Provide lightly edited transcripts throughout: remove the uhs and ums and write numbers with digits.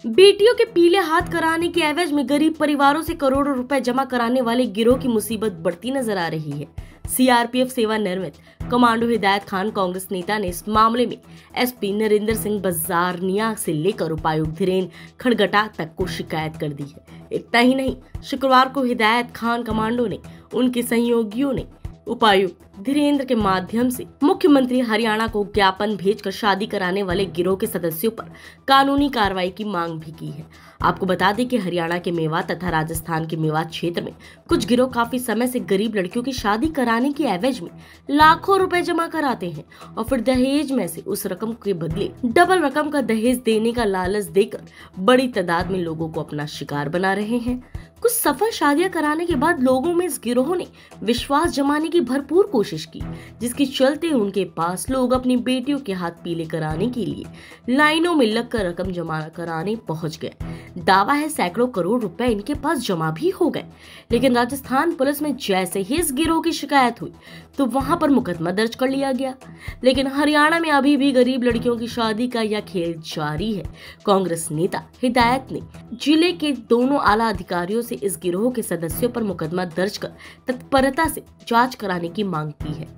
बेटियों के पीले हाथ कराने के एवज में गरीब परिवारों से करोड़ों रुपए जमा कराने वाले गिरोह की मुसीबत बढ़ती नजर आ रही है। सीआरपीएफ सेवानिवृत्त कमांडो हिदायत खान कांग्रेस नेता ने इस मामले में एसपी नरेंद्र सिंह बजारनिया से लेकर उपायुक्त धीरेन्द्र खड़गटा तक को शिकायत कर दी है। इतना ही नहीं, शुक्रवार को हिदायत खान कमांडो ने उनके सहयोगियों ने उपायुक्त धीरेन्द्र के माध्यम से मुख्यमंत्री हरियाणा को ज्ञापन भेजकर शादी कराने वाले गिरोह के सदस्यों पर कानूनी कार्रवाई की मांग भी की है। आपको बता दें कि हरियाणा के मेवात तथा राजस्थान के मेवात क्षेत्र में कुछ गिरोह काफी समय से गरीब लड़कियों की शादी कराने के एवज में लाखों रुपए जमा कराते हैं और फिर दहेज में से उस रकम के बदले डबल रकम का दहेज देने का लालच देकर बड़ी तादाद में लोगों को अपना शिकार बना रहे हैं। कुछ सफल शादियां कराने के बाद लोगों में इस गिरोह ने विश्वास जमाने की भरपूर कोशिश की, जिसके चलते उनके पास लोग अपनी बेटियों के हाथ पीले कराने के लिए लाइनों में लगकर रकम जमा कराने पहुंच गए। दावा है सैकड़ों करोड़ रुपए इनके पास जमा भी हो गए। लेकिन राजस्थान पुलिस में जैसे ही इस गिरोह की शिकायत हुई तो वहां पर मुकदमा दर्ज कर लिया गया। लेकिन हरियाणा में अभी भी गरीब लड़कियों की शादी का यह खेल जारी है। कांग्रेस नेता हिदायत ने जिले के दोनों आला अधिकारियों से इस गिरोह के सदस्यों पर मुकदमा दर्ज कर तत्परता से जांच कराने की मांग की है,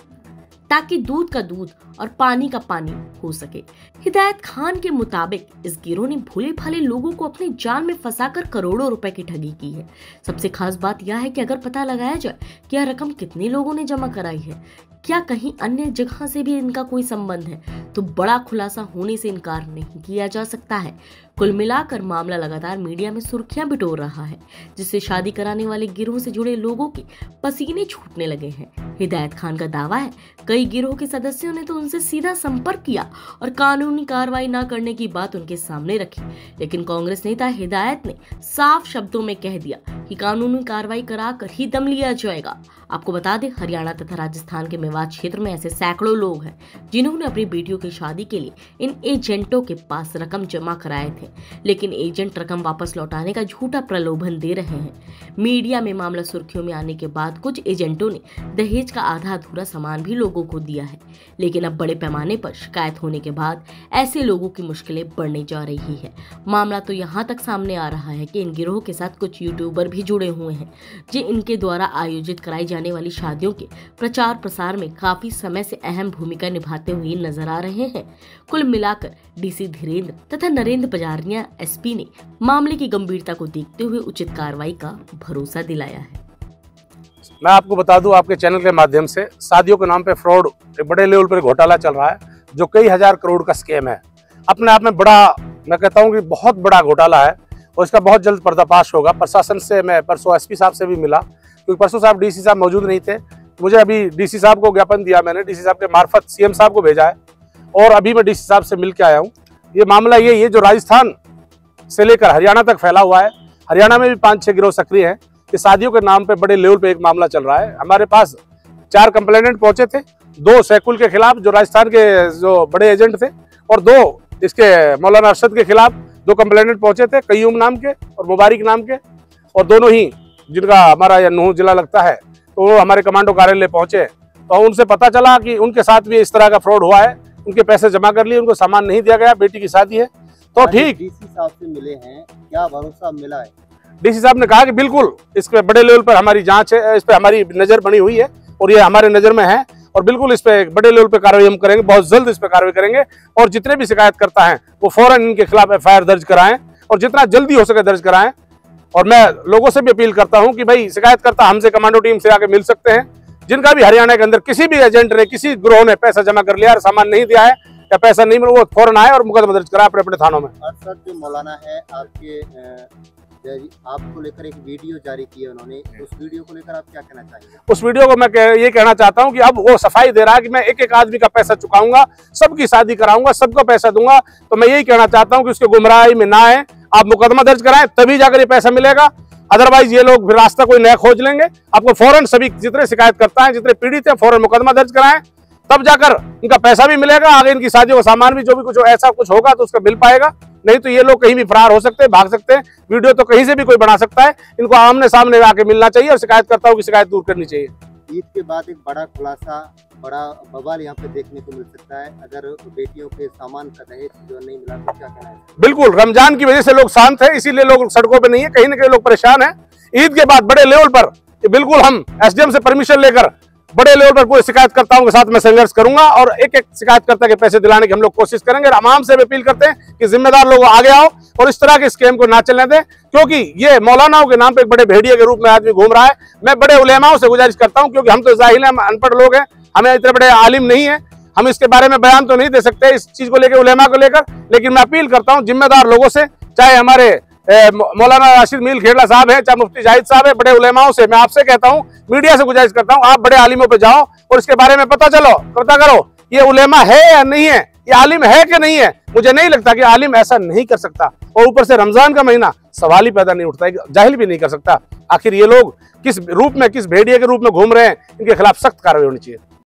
ताकि दूध का दूध और पानी का पानी हो सके। हिदायत खान के मुताबिक इस गिरोह ने भोले भाले लोगों को अपने जाल में फंसाकर करोड़ों रुपए की ठगी की है। सबसे खास बात यह है कि अगर पता लगाया जाए कि यह रकम कितने लोगों ने जमा कराई है, क्या कहीं अन्य जगह से भी इनका कोई संबंध है, तो बड़ा खुलासा होने से इनकार नहीं किया जा सकता है। कुल मिलाकर मामला लगातार मीडिया में सुर्खियां बिटोर रहा है, जिससे शादी कराने वाले गिरोह से जुड़े लोगों के पसीने छूटने लगे हैं। हिदायत खान का दावा है कई गिरोह के सदस्यों ने तो उनसे सीधा संपर्क किया और कानूनी कार्रवाई न करने की बात उनके सामने रखी। लेकिन कांग्रेस नेता हिदायत ने साफ शब्दों में कह दिया कि कानूनी कार्रवाई कराकर ही दम लिया जाएगा। आपको बता दें, हरियाणा तथा राजस्थान के मेवात क्षेत्र में ऐसे सैकड़ों लोग हैं जिन्होंने अपनी बेटियों की शादी के लिए इन एजेंटों के पास रकम जमा कराए थे, लेकिन एजेंट रकम वापस लौटाने का झूठा प्रलोभन दे रहे हैं। मीडिया में मामला सुर्खियों में आने के बाद कुछ एजेंटों ने दहेज का आधा अधूरा सामान भी लोगों को दिया है, लेकिन अब बड़े पैमाने पर शिकायत होने के बाद ऐसे लोगों की मुश्किलें बढ़ने जा रही है। मामला तो यहाँ तक सामने आ रहा है कि इन गिरोह के साथ कुछ यूट्यूबर भी जुड़े हुए हैं, जो इनके द्वारा आयोजित कराई जाने वाली शादियों के प्रचार प्रसार में काफी समय से अहम भूमिका निभाते हुए नजर आ रहे हैं। कुल मिलाकर डीसी धीरेन्द्र तथा नरेंद्र बजारनिया एसपी ने मामले की गंभीरता को देखते हुए उचित कार्रवाई का भरोसा दिलाया है। मैं आपको बता दूं, आपके चैनल के माध्यम से शादियों के नाम पे फ्रॉड बड़े लेवल पर घोटाला चल रहा है, जो कई हजार करोड़ का स्कैम है। अपने आप में बड़ा, मैं कहता हूं कि बहुत बड़ा घोटाला है और इसका बहुत जल्द पर्दाफाश होगा। प्रशासन से मैं परसों एसपी साहब से भी मिला, क्योंकि परसों साहब डीसी साहब मौजूद नहीं थे। मुझे अभी डीसी साहब को ज्ञापन दिया, मैंने डीसी साहब के मार्फत सीएम साहब को भेजा है और अभी मैं डीसी साहब से मिल के आया हूँ। ये मामला यही है जो राजस्थान से लेकर हरियाणा तक फैला हुआ है। हरियाणा में भी 5-6 गिरोह सक्रिय हैं कि शादियों के नाम पे बड़े लेवल पे एक मामला चल रहा है। हमारे पास 4 कंप्लेनेंट पहुंचे थे, 2 सैकुल के खिलाफ जो राजस्थान के जो बड़े एजेंट थे, और 2 इसके मौलाना अरशद के खिलाफ 2 कंप्लेनेंट पहुंचे थे, कयूम नाम के और मुबारिक नाम के, और दोनों ही जिनका हमारा यह नूह जिला लगता है, तो वो हमारे कमांडो कार्यालय पहुंचे। तो उनसे पता चला कि उनके साथ भी इस तरह का फ्रॉड हुआ है। उनके पैसे जमा कर लिए, उनको सामान नहीं दिया गया, बेटी की शादी है। तो ठीक डीसी साहब से मिले हैं, क्या भरोसा मिला है? डीसी साहब ने कहा कि बिल्कुल इस पे बड़े लेवल पर हमारी जांच है, इस पे हमारी नजर बनी हुई है और ये हमारे नजर में है और बिल्कुल इस पे बड़े लेवल पे कार्रवाई हम करेंगे, बहुत जल्द इस पे कार्रवाई करेंगे। और जितने भी शिकायत करता है वो फौरन इनके खिलाफ एफआईआर दर्ज कराएं और जितना जल्दी हो सके दर्ज कराएं। और मैं लोगों से भी अपील करता हूं कि भाई शिकायत करता हमसे कमांडो टीम से आके मिल सकते हैं। जिनका भी हरियाणा के अंदर किसी भी एजेंट ने, किसी गिरोह ने पैसा जमा कर लिया और सामान नहीं दिया है या पैसा नहीं मिला, वो फौरन आए और मुकदमा दर्ज कराए अपने अपने थानों में। अरशद जो मौलाना है आपको लेकर एक वीडियो जारी की है उन्होंने, उस वीडियो को लेकर आप क्या कहना चाहेंगे? उस वीडियो को मैं ये कहना चाहता हूं कि अब वो सफाई दे रहा है कि मैं एक एक आदमी का पैसा चुकाऊंगा, सबकी शादी कराऊंगा, सबको पैसा दूंगा। तो मैं यही कहना चाहता हूं कि उसके गुमराही में ना आए, आप मुकदमा दर्ज कराएं, तभी जाकर ये पैसा मिलेगा। अदरवाइज ये लोग फिर रास्ता कोई नया खोज लेंगे। आपको फौरन सभी जितने शिकायत करता है, जितने पीड़ित हैं, फौरन मुकदमा दर्ज कराएं, तब जाकर इनका पैसा भी मिलेगा। आगे इनकी शादियों का सामान भी जो भी कुछ ऐसा कुछ होगा तो उसका मिल पाएगा। नहीं तो ये लोग कहीं भी फरार हो सकते हैं, भाग सकते हैं। वीडियो तो कहीं से भी कोई बना सकता है। इनको आमने सामने आके मिलना चाहिए और शिकायतकर्ताओं की शिकायत दूर करनी चाहिए। ईद के बाद एक बड़ा खुलासा, बड़ा बवाल यहाँ पे देखने को मिल सकता है। अगर बेटियों के सामान का दहेज जो नहीं मिला तो क्या कहना है? बिल्कुल, रमजान की वजह से लोग शांत है, इसीलिए लोग सड़कों पे नहीं है, कहीं ना कहीं लोग परेशान है। ईद के बाद बड़े लेवल पर बिल्कुल हम एसडीएम से परमिशन लेकर बड़े लेवल पर पूरे शिकायतकर्ताओं के साथ मैं संघर्ष करूंगा और एक एक शिकायतकर्ता के पैसे दिलाने की हम लोग कोशिश करेंगे। आवाम से भी अपील करते हैं कि जिम्मेदार लोग आगे आओ और इस तरह के स्कीम को ना चलने दें, क्योंकि ये मौलानाओं के नाम पे एक बड़े भेड़िए के रूप में आदमी घूम रहा है। मैं बड़े उलेमाओं से गुजारिश करता हूं, क्योंकि हम तो जाहिल हैं, हम अनपढ़ लोग हैं, हमें इतने बड़े आलिम नहीं है, हम इसके बारे में बयान तो नहीं दे सकते इस चीज को लेकर, उलेमा को लेकर। लेकिन मैं अपील करता हूं जिम्मेदार लोगों से, चाहे हमारे मौलाना राशिद मील खेड़ला साहब है, चाहे मुफ्ती जाहिद साहब है, बड़े उलेमाओं से मैं आपसे कहता हूं, मीडिया से गुजारिश करता हूं, आप बड़े आलिमों पे जाओ और इसके बारे में पता करो ये उलेमा है या नहीं है, ये आलिम है कि नहीं है। मुझे नहीं लगता कि आलिम ऐसा नहीं कर सकता, और ऊपर से रमजान का महीना सवाल ही पैदा नहीं उठता है, जाहिल भी नहीं कर सकता। आखिर ये लोग किस रूप में, किस भेड़िए के रूप में घूम रहे हैं, इनके खिलाफ सख्त कार्रवाई होनी चाहिए।